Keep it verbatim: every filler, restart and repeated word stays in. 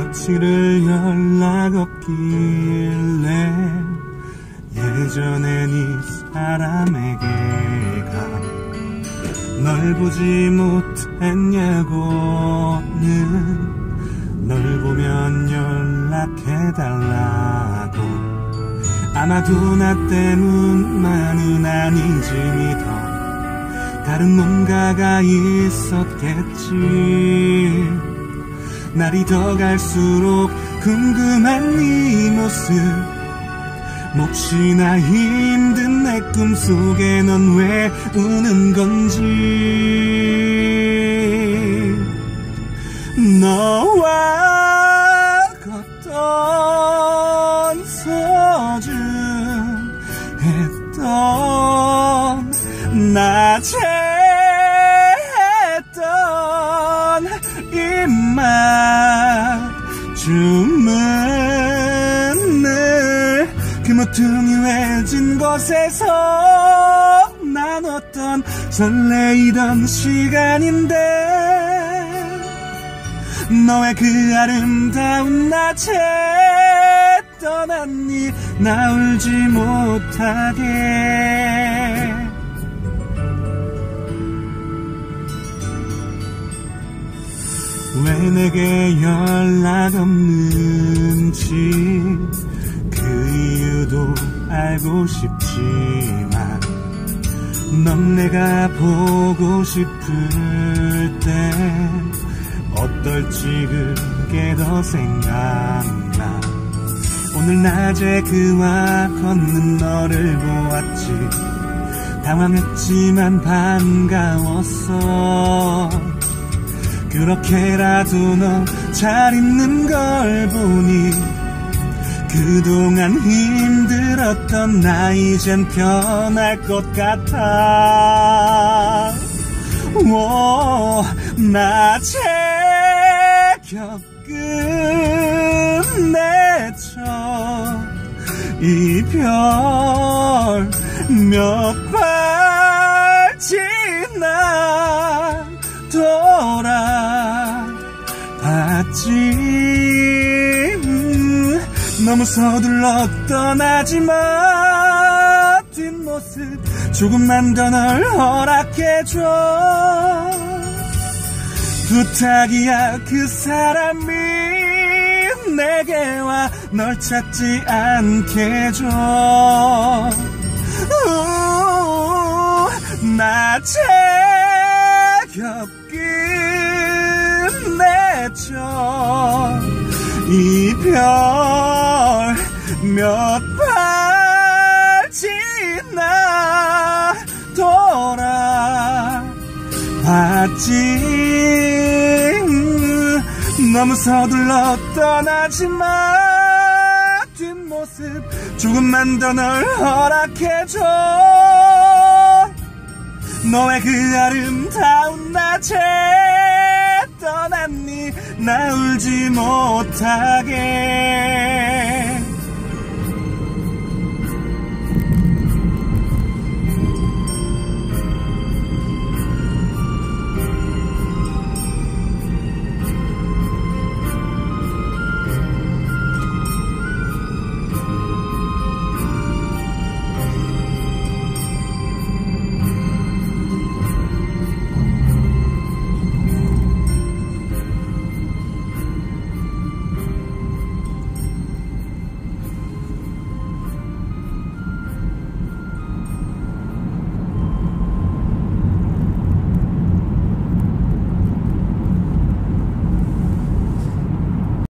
며칠을 연락 없길래 예전엔 이 사람에게 가 널 보지 못했냐고는 널 보면 연락해달라고 아마도 나 때문만은 아니지 믿어 다른 뭔가가 있었겠지 날이 더 갈수록 궁금한 네 모습 몹시나 힘든 내 꿈속에 넌 왜 우는 건지 너와 걷던 소중했던 나체했던 입맞춤을 그 모퉁이 외진 곳에서 나눴던 설레이던 시간인데 너의 그 아름다운 나체 떠났니 나 울지 못하게 왜 내게 연락 없는지 그 이유도 알고 싶지만 넌 내가 보고 싶을 때 어떨지 그게 더 생각나 오늘 낮에 그와 걷는 너를 보았지 당황했지만 반가웠어 그렇게라도 너 잘 있는 걸 보니 그동안 힘들었던 나 이젠 편할 것 같아 오, 나체 겪은 내 첫 이별 몇 발 지나 돌아봤지 음, 너무 서둘러 떠나지마 뒷모습 조금만 더 널 허락해줘 부탁이야 그 사람이 내게 와 널 찾지 않게 해줘 나체 겪은 내 첫 이별 몇 발 지나 돌아봤지 음, 너무 서둘러 떠나지마 뒷모습 조금만 더 널 허락해줘 너의 그 아름다운 나체 떠났니 나 울지 못하게